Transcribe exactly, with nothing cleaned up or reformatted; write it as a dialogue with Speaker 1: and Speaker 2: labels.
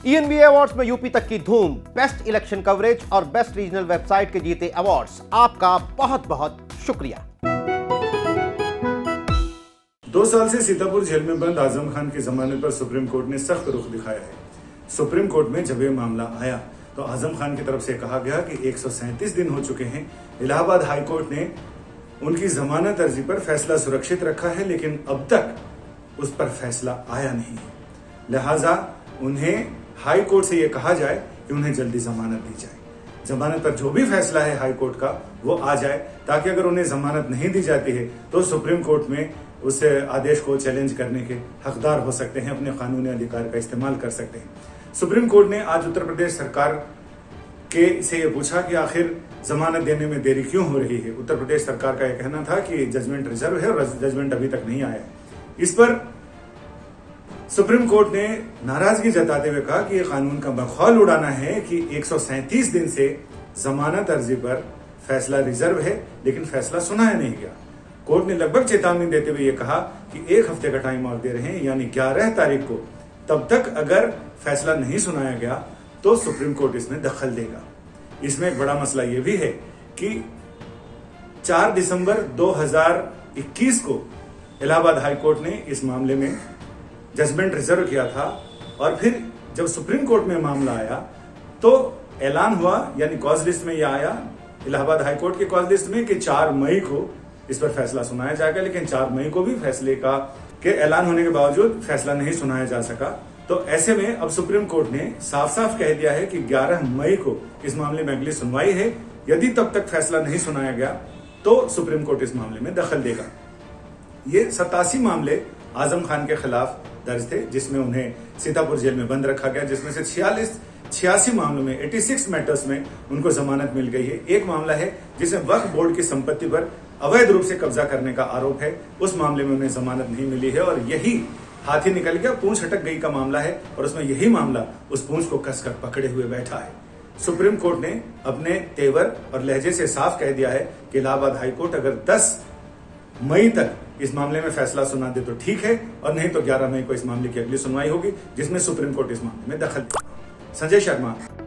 Speaker 1: E N B A awards में UP तक की धूम, बेस्ट इलेक्शन कवरेज और बेस्ट रीजनल वेबसाइट के जीते अवार्ड्स। आपका बहुत बहुत शुक्रिया।
Speaker 2: दो साल से सीतापुर जेल में बंद आजम खान की जमानत पर सुप्रीम कोर्ट ने सख्त रुख दिखाया है। सुप्रीम कोर्ट में जब यह मामला आया तो आजम खान की तरफ से कहा गया कि एक सौ सैंतीस दिन हो चुके हैं। इलाहाबाद हाई कोर्ट ने उनकी जमानत अर्जी पर फैसला सुरक्षित रखा है, लेकिन अब तक उस पर फैसला आया नहीं है। लिहाजा उन्हें हाई कोर्ट से यह कहा जाए कि उन्हें जल्दी जमानत दी जाए। जमानत पर जो भी फैसला है हाई कोर्ट का वो आ जाए, ताकि अगर उन्हें जमानत नहीं दी जाती है तो सुप्रीम कोर्ट में उस आदेश को चैलेंज करने के हकदार हो सकते हैं, अपने कानूनी अधिकार का इस्तेमाल कर सकते हैं। सुप्रीम कोर्ट ने आज उत्तर प्रदेश सरकार के से ये पूछा कि आखिर जमानत देने में देरी क्यों हो रही है। उत्तर प्रदेश सरकार का यह कहना था कि जजमेंट रिजर्व है और जजमेंट अभी तक नहीं आया। इस पर सुप्रीम कोर्ट ने नाराजगी जताते हुए कहा कि यह कानून का बखौल उड़ाना है कि एक सौ सैंतीस दिन से जमानत अर्जी पर फैसला रिजर्व है, लेकिन फैसला सुनाया नहीं गया। कोर्ट ने लगभग चेतावनी देते हुए यह कहा कि एक हफ्ते का टाइम और दे रहे हैं, यानी ग्यारह तारीख को। तब तक अगर फैसला नहीं सुनाया गया तो सुप्रीम कोर्ट इसमें दखल देगा। इसमें एक बड़ा मसला यह भी है कि चार दिसंबर दो हज़ार इक्कीस को इलाहाबाद हाई कोर्ट ने इस मामले में जजमेंट रिजर्व किया था, और फिर जब सुप्रीम कोर्ट में मामला आया तो ऐलान हुआ, यानी कॉज लिस्ट में यह आया इलाहाबाद हाई कोर्ट के कॉज लिस्ट में कि चार मई को इस पर फैसला सुनाया जाएगा। लेकिन चार मई को भी फैसले का के ऐलान होने के बावजूद फैसला नहीं सुनाया जा सका। तो ऐसे में अब सुप्रीम कोर्ट ने साफ साफ कह दिया है कि ग्यारह मई को इस मामले में अगली सुनवाई है। यदि तब तक फैसला नहीं सुनाया गया तो सुप्रीम कोर्ट इस मामले में दखल देगा। ये सतासी मामले आजम खान के खिलाफ दर्ज थे, जिसमें उन्हें सीतापुर जेल में बंद रखा गया, जिसमें से छियालीस छियासी मामलों में छियासी मैटर्स में उनको जमानत मिल गई है। एक मामला है जिसमें वक्फ बोर्ड की संपत्ति पर अवैध रूप से कब्जा करने का आरोप है, उस मामले में उन्हें जमानत नहीं मिली है, और यही हाथी निकल गया पूंछ हटक गई का मामला है, और उसमें यही मामला उस पूंछ को कसकर पकड़े हुए बैठा है। सुप्रीम कोर्ट ने अपने तेवर और लहजे से साफ कह दिया है कि इलाहाबाद हाई कोर्ट अगर दस मई तक इस मामले में फैसला सुना दे तो ठीक है, और नहीं तो ग्यारह मई को इस मामले की अगली सुनवाई होगी, जिसमें सुप्रीम कोर्ट इस मामले में दखल देगा। संजय शर्मा।